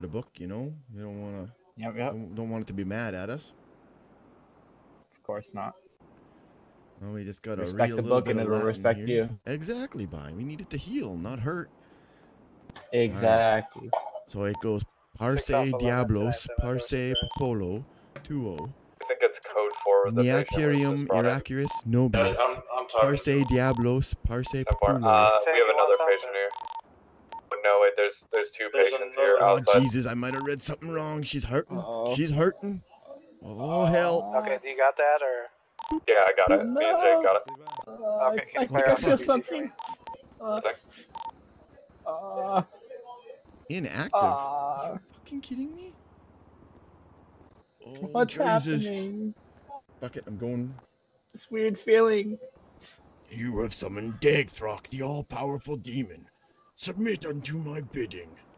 the book, you know? You don't want to... Yep. Don't want it to be mad at us. Of course not. Well, we just got to read Respect a the little book bit and of it'll Latin respect here. you. Exactly, Bye. We need it to heal, not hurt. Exactly. Right. So it goes Parse Diablos, Parse Popolo, 2-0. I think it's code for the Niaterium Iracuris Nobilis, I'm talking. Parse Diablos, Parse We Populo. have another patient here. No, wait, there's two patients here Oh, outside. Jesus, I might have read something wrong. She's hurting. She's hurting. Oh, hell. Okay, do you got that, or? Yeah, I got it. No. Me and Jake got it. Okay, can you I think I clarify? feel something. Inactive. Are you fucking kidding me? Oh, What's Jesus. happening? Fuck it, I'm going. This weird feeling. You have summoned Dagthrok, the all-powerful demon. Submit unto my bidding.